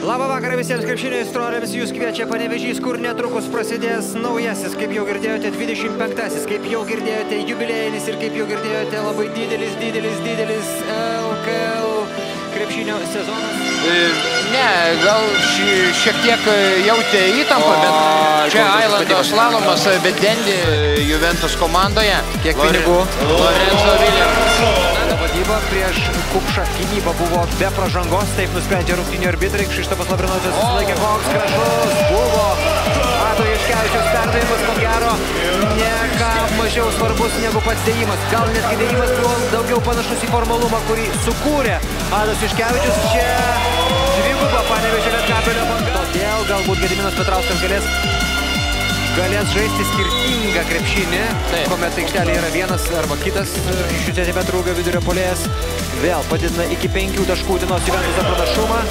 Labą vakarą visiems krepšinio aistruoliams, jūs kviečia Panevėžys, kur netrukus prasidės naujasis, kaip jau girdėjote, 25-asis, kaip jau girdėjote, jubiliejinis ir kaip jau girdėjote, labai didelis LKL krepšinio sezonas. Ne, gal šiek tiek jautė įtampą, bet čia Ailando slalomas, bet Dendi Juventus komandoje. Kiek pinigų? Lorenzo Williams. Vadyba prieš Kupšą gynyba buvo be pražangos, taip nusprendžia rungtynių arbitrai. Krzyštofas Lavrinovičius susilaikė, koks gražus buvo Ado Juškevičiaus perdavimas, ko gero ne ką mažiau svarbus negu pats dėjimas. Gal netgi dėjimas buvo daugiau panašus į formalumą, kurį sukūrė Adas Juškevičius. Čia dviguba Panevėžio Lietkabelio banga. Todėl galbūt Gediminas Petrauskas galės žaisti skirtingą krepšinį, kuomet aikštelė yra vienas arba kitas iš centimetrų ūgio vidurio puolėjas. Vėl padidina iki 5 taškų Utenos Juventuso pranašumą.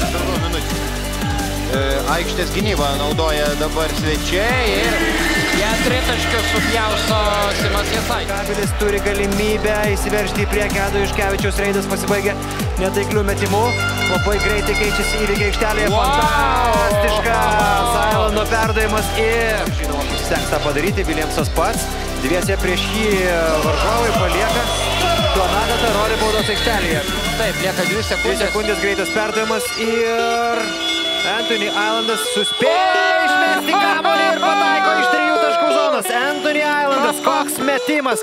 Aikštės gynybą naudoja dabar svečiai ir ją tritaškius supjausto Simas Jasai. Kabelis turi galimybę įsiveržti į priekį. Ado Juškevičiaus reidas pasibaigė netaiklių metimų. Labai greitai keičiasi įvykiai aikštelėje. Fantastiškas Ailando perdavimas ir žinoma, pasistengs tą padaryti Williamsas pats. Dviese prieš jį varžovai palieka Donatą Tarolį baudos aikštelėje. Taip, lieka 2 sekundės. 2 sekundės greitas perdavimas ir Anthony Ailandas suspėjo išmesti kamuolį ir pataiko iš 3 taškų zonos. Anthony Ailandas, koks metimas,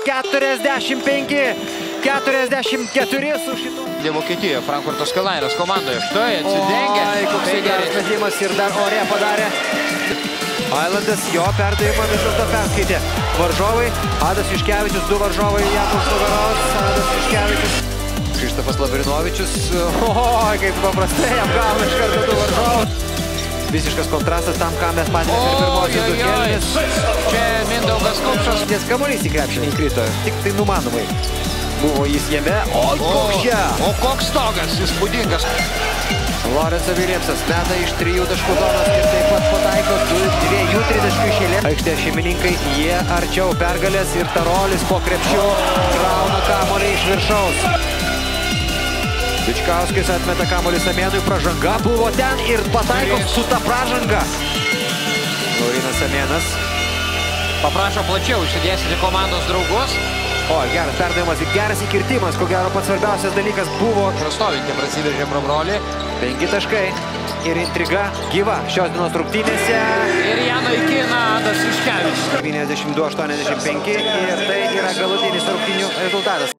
45-44 su šitu. Vokietijoje, Frankfurto Skyliners komandoje. Štai atsidengia. Koks geras metimas ir dar ore padarė. Ailandas jo perdavimą vis dėlto perskaitė. Varžovai, Adas Juškevičius, 2 varžovai jam už nugaros. Adas Juškevičius. Krzyštofas Lavrinovičius, kaip paprastai apgauna iš karto 2 varžovus. Visiškas kontrastas tam, ką mes matėme per pirmosios 2 kėlinės. Čia Mindaugas Kupšas. Ties kamuolys į krepšinį įkrito, tik tai numanomai. Buvo jis jame, koks čia! O koks stogas, įspūdingas. Lorenzo Williamsas meta iš 3 taškų zonos ir taip pat pataiko 2 tritaškių iš eilės. Aikštės šeimininkai, jie arčiau pergalės ir Tarolis po krepšiu krauna kamuolį iš viršaus. Bičkauskis atmeta kamuolį Samėnui, pražanga buvo ten ir pataiko su ta pražanga. Laurinas Samėnas paprašo plačiau išsidėstyti komandos draugus. O, geras perdavimas ir geras įkirtimas, ko gero pats svarbiausias dalykas buvo. Prastovinti prasiveržė pro brolį. 5 taškai ir intriga gyva šios dienos rungtynėse. Ir ją naikina Adas Juškevičius. 92-85 ir tai yra galutinis rungtynių rezultatas.